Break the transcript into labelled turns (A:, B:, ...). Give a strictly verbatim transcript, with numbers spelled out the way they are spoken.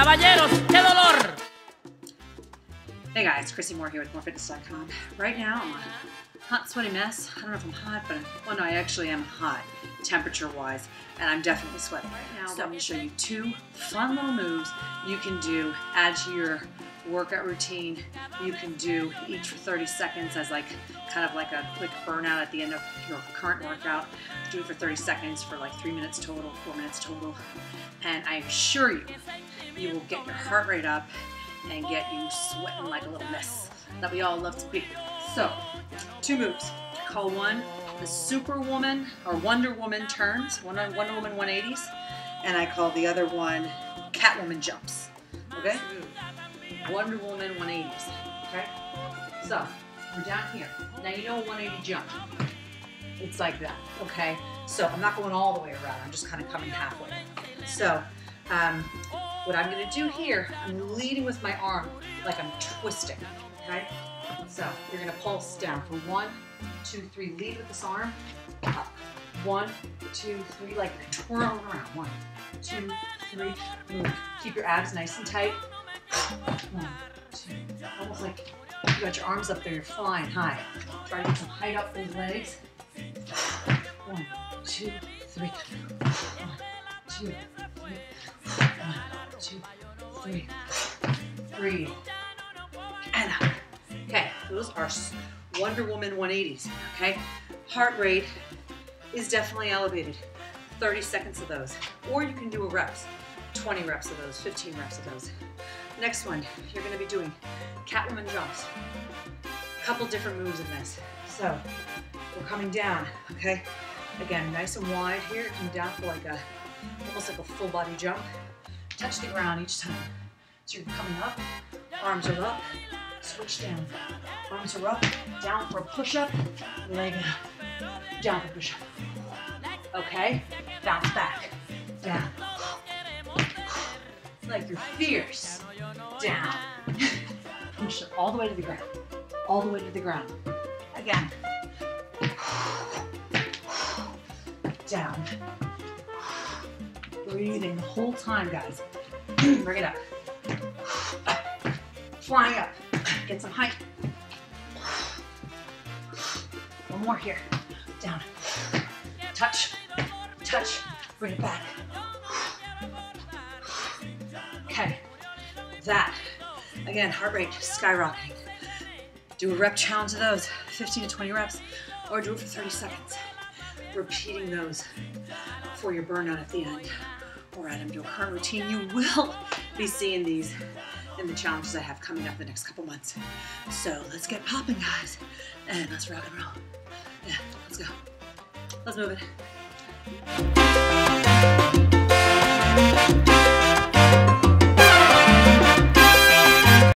A: Caballeros, qué dolor!
B: Hey guys, Chrissy Moore here with more fitness dot com. Right now I'm a hot, sweaty mess. I don't know if I'm hot, but I'm, well, no, I actually am hot, temperature-wise, and I'm definitely sweating right now. So I'm going to show you two fun little moves you can do, add to your workout routine. You can do each for thirty seconds as like kind of like a quick burnout at the end of your current workout. Do it for thirty seconds for like three minutes total, four minutes total, and I assure you, you will get your heart rate up and get you sweating like a little mess that we all love to be. So, two moves. I call one the Superwoman or Wonder Woman turns, Wonder Woman one eighties, and I call the other one Catwoman jumps. Okay? Wonder Woman one eighties. Okay? So, we're down here. Now you know a one eighty jump. It's like that. Okay? So, I'm not going all the way around. I'm just kind of coming halfway. So, um, what I'm going to do here, I'm leading with my arm like I'm twisting. Okay? So, you're going to pulse down for one, two, three. Lead with this arm. Up. One, two, three. Like twirl around. One, two, three. Move. Keep your abs nice and tight. One, two. Almost like you got your arms up there. You're flying high. Try to get some height up those legs. One, two, three. One, two, three. One, two, three. Breathe. And up. Okay, those are Wonder Woman one eighties, okay? Heart rate is definitely elevated. thirty seconds of those. Or you can do a reps. twenty reps of those, fifteen reps of those. Next one, you're gonna be doing Catwoman jumps. A couple different moves in this. So, we're coming down, okay? Again, nice and wide here. Come down for like a, almost like a full body jump. Touch the ground each time. So you're coming up, arms are up, switch down. Arms are up, down for a push-up, leg up, down for push-up. Okay, bounce back, down. Like you're fierce, down. Push up all the way to the ground, all the way to the ground. Again. Down. Breathing the whole time, guys. Bring it up. Up. Flying up. Get some height. One more here. Down. Touch. Touch. Bring it back. Okay. That. Again, heart rate skyrocketing. Do a rep challenge of those. fifteen to twenty reps. Or do it for thirty seconds. Repeating those for your burnout at the end. Or add them to a current routine. You will be seeing these in the challenges I have coming up the next couple months. So let's get popping, guys. And let's rock and roll. Yeah, let's go. Let's move it.